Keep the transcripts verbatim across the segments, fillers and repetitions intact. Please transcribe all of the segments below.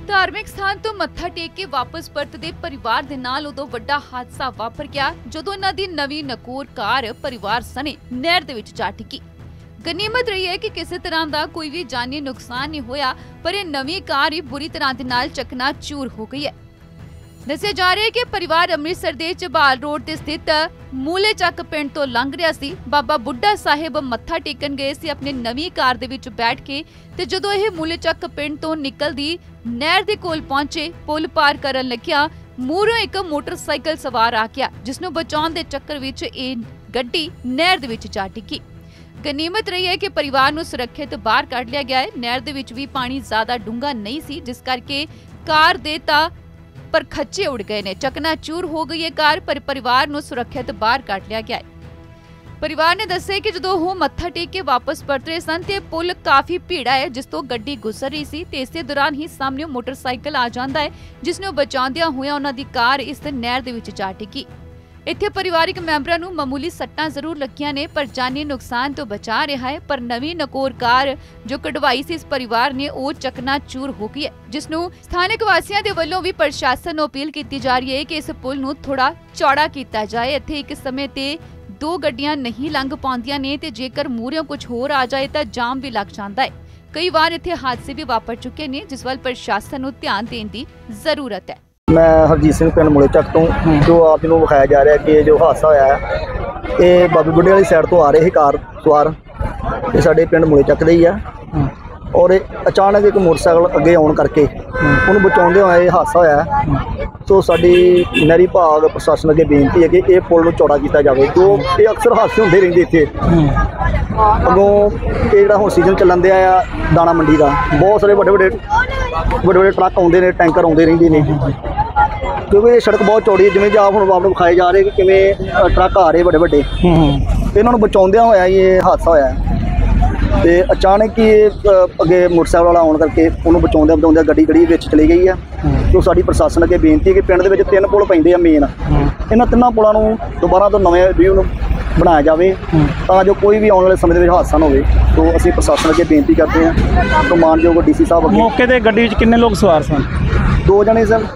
धार्मिक स्थान तो मत्था टेक के वापस परतदे परिवार दे नाल उदों वड्डा हादसा वापर गया जदों इन्हां दी नवीं नकोर कार परिवार सने नहर दे विच जा डिग्गी। गनीमत रही है कि किसी तरह का कोई भी जानी नुकसान नहीं होया, पर यह नवीं कार ही बुरी तरह दे नाल चकनाचूर हो गई है। दस्सिया जा रहा है कि परिवार अमृतसर दे चबाल रोड ते स्थित मूले चक पिंड तो लंघ रहा सी। बाबा बुड्ढा साहिब मत्था टेकन गए सी अपने नवीं कार दे विच बैठ के, ते जदों यह मूले चक पिंड तो निकलदी नहर दे कोल पहुंचे, पुल पार करन लग्या मूहरों एक मोटरसाइकिल सवार आ गया, जिसनूं बचाउण दे चक्कर विच इह गड्डी नहर दे विच जा डिग्गी। गनीमत रही है कि परिवार नूं सुरक्षित बाहर कढ लिया गया है। नहर दे विच भी पानी ज्यादा डूंगा नहीं सी, जिस करके कार दे तां पर खच्चे उड़ गए ने, चकनाचूर हो गई है कार, पर परिवार नूं सुरक्षित बाहर कढ लिया गया है। परिवार ने दस्सिया कि जदों ਉਹ मत्था टेक के वापस परत रहे सन ते पुल काफी भीड़ा है, जिस तो गड्डी गुजर रही सी ते इसे दौरान ही सामने मोटरसाइकिल आ जांदा है, जिसनूं बचाउंदियां होइयां उन्हां दी कार इस नहर दे विच जा डिग्गी। इत्थे परिवारिक मैंबरां नूं मामूली सट्टां जरूर लगियां ने, पर जानी नुकसान तो बचा रहा है। पर नवीं नकोर कार जो कढवाई सी इस परिवार ने वो चकनाचूर हो गई है, जिसनूं स्थानिक वासियां दे वल्लों भी प्रशासन नूं अपील कीती जा रही है कि इस पुल नूं थोड़ा चौड़ा कीता जाए। इत्थे एक समय ते दो गड्डियां नहीं लंघ पाउंदियां ने ते जेकर मूहरियों कुछ होर आ जाए तां जाम भी लग जांदा है। कई बार इत्थे हादसे भी वापर चुके ने, जिस वल प्रशासन नूं ध्यान देण दी जरूरत है। मैं हरजीत सिंह पिंड मूले चक तो जो आप जी विखाया जा रहा है कि जो हादसा होया है ये बाबे बुढ़े वाली साइड तो आ रहे कार सवार, ये साडे पिंड मूले चक दे ही है, और अचानक एक मोटरसाइकिल अगे आउण करके उन्होंने बचाउंदे होए हादसा होया है। तो साडी नहरी भाग प्रशासन अगे बेनती है कि ये पुल नूं चौड़ा किया जाए। जो ये अक्सर हादसे होंदे रहिंदे इत्थे अगों ये जिहड़ा हुण सीजन चलन दिया आ दाणा मंडी का, बहुत सारे बड़े बड़े बड़े बड़े ट्रक आउंदे ने, टैंकर आउंदे रहिंदे ने, क्योंकि ये सड़क बहुत चौड़ी है। जिवें जी आप हुण आपनूं विखाए जा रहे कि किवें ट्रक आ रहे बड़े बड़े, इन्हां नूं बचाउंदियां होया ये हादसा होया है। ते अचानक ही अगे मोटरसाइकिल वाला आउण करके उन्होंने बचाउंदे बचाउंदे गड्डी गड़ी विच चली गई है। तो साडी प्रशासन अगे बेनती है कि पिंड दे विच तीन पुल पैंदे आ मेन, इन्हां तिन्नां पुलां नूं दोबारा तो नवें रिव्यू नूं बनाया जाए तां जो कोई भी आने वाले समय में हादसा ना हो। तो असीं प्रशासन अगे बेनती करते हैं। तो मानयोग डी सी साहब मौके ते गड्डी विच किन्ने लोग सवार सन? दो जने सर।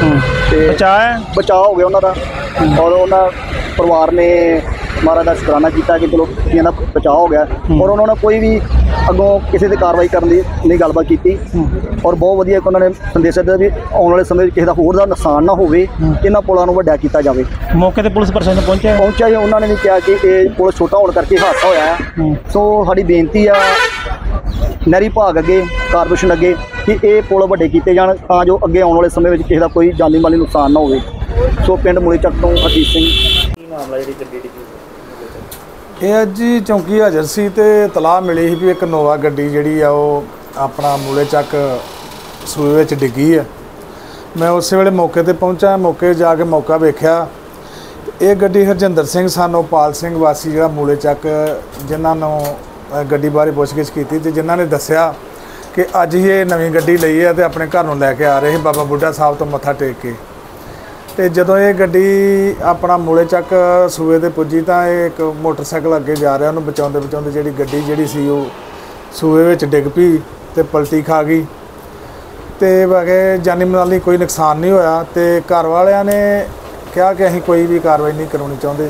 बचाव बचाव हो गया उन्हों का, और उन्होंने परिवार ने महाराज का शुकराना किया कि चलो इन्हों का बचाव हो गया, और उन्होंने कोई भी अगों किसी से कार्रवाई करने की नहीं गलबात की। और बहुत वधिया उन्होंने संदेश दिया भी आने वाले समय किसी का होर दा नुकसान ना हो, इन्होंने पुलों को वड्डा किया जाए। मौके पर पुलिस प्रशासन पहुंचा पहुंचा जी, उन्होंने भी कहा कि ये पुल छोटा होने करके हादसा होया है। सो साडी बेनती आ नहरी भाग अगे कारपोरेशन अगे कि ये पुल वड्डे किए जाण तां जो अगे आने वाले समय में किसी का कोई जानी माली नुकसान ना हो। सो पिंड मूले चक तो हरजीत सिंह। मामला जी गड्डी ਇਹ ਅੱਜ ਹੀ ਚੌਂਕੀ ਹਾਜ਼ਰ ਸੀ ਤੇ ਤਲਾਹ ਮਿਲੀ ਸੀ ਵੀ ਇੱਕ ਨੋਵਾ ਗੱਡੀ ਜਿਹੜੀ ਆ ਉਹ ਆਪਣਾ ਮੂਲੇ ਚੱਕ ਸੂਏ ਵਿੱਚ ਡਿੱਗੀ ਆ। ਮੈਂ ਉਸੇ ਵੇਲੇ ਮੌਕੇ ਤੇ ਪਹੁੰਚਾ, ਮੌਕੇ ਜਾ ਕੇ ਮੌਕਾ ਵੇਖਿਆ। ਇਹ ਗੱਡੀ ਹਰਜਿੰਦਰ ਸਿੰਘ ਸਾਨੂੰ ਪਾਲ ਸਿੰਘ ਵਾਸੀ ਜਿਹੜਾ ਮੂਲੇ ਚੱਕ, ਜਿਨ੍ਹਾਂ ਨੂੰ ਗੱਡੀ ਬਾਰੇ ਪੁੱਛਗਿੱਛ ਕੀਤੀ ਤੇ ਜਿਨ੍ਹਾਂ ਨੇ ਦੱਸਿਆ ਕਿ ਅੱਜ ਹੀ ਇਹ ਨਵੀਂ ਗੱਡੀ ਲਈ ਹੈ ਤੇ ਆਪਣੇ ਘਰ ਨੂੰ ਲੈ ਕੇ ਆ ਰਹੇ ਸੀ ਬਾਬਾ ਬੁੱਢਾ ਸਾਹਿਬ ਤੋਂ ਮੱਥਾ ਟੇਕ ਕੇ। ਤੇ ਜਦੋਂ ਇਹ ਗੱਡੀ ਆਪਣਾ ਮੂਲੇ ਚੱਕ ਸੂਏ ਤੇ ਪੁੱਜੀ ਤਾਂ ਇਹ ਇੱਕ ਮੋਟਰਸਾਈਕਲ ਅੱਗੇ ਜਾ ਰਿਹਾ, ਉਹਨੂੰ ਬਚਾਉਂਦੇ ਬਚਾਉਂਦੇ ਜਿਹੜੀ ਗੱਡੀ ਜਿਹੜੀ ਸੀ ਉਹ ਸੂਏ ਵਿੱਚ ਡਿੱਗ ਪਈ ਤੇ ਪਲਟੀ ਖਾ ਗਈ। ਤੇ ਬਾਕੀ ਜਾਨੀ ਮਾਲੀ ਕੋਈ ਨੁਕਸਾਨ ਨਹੀਂ ਹੋਇਆ। ਤੇ ਘਰ ਵਾਲਿਆਂ ਨੇ ਕਿਹਾ ਕਿ ਅਸੀਂ ਕੋਈ ਵੀ ਕਾਰਵਾਈ ਨਹੀਂ ਕਰਾਉਣੀ ਚਾਹੁੰਦੇ।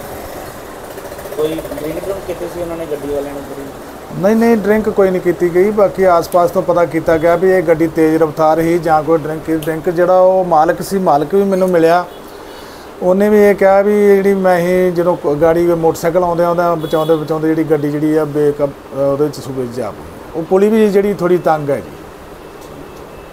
ਕੋਈ ਡਰਿੰਕ ਡਰੰਕ ਕੀਤੀ ਸੀ ਉਹਨਾਂ ਨੇ ਗੱਡੀ ਵਾਲਿਆਂ ਨੇ? नहीं नहीं ड्रिंक कोई नहीं की गई। बाकी आस पास तो पता किया गया भी ये गड्डी तेज़ रफ्तार ही जां कोई ड्रिंक ड्रिंक जोड़ा वो मालक सी, मालक भी मैनू मिलिया, उन्हें भी ये कहा भी जी मैं ही जो गाड़ी मोटरसाइकिल आउंदे आउंदे बचाउंदे बचाउंदे जी गड्डी जी बेक सूबे जा पई। वो पुली भी जी थोड़ी तंग है जी।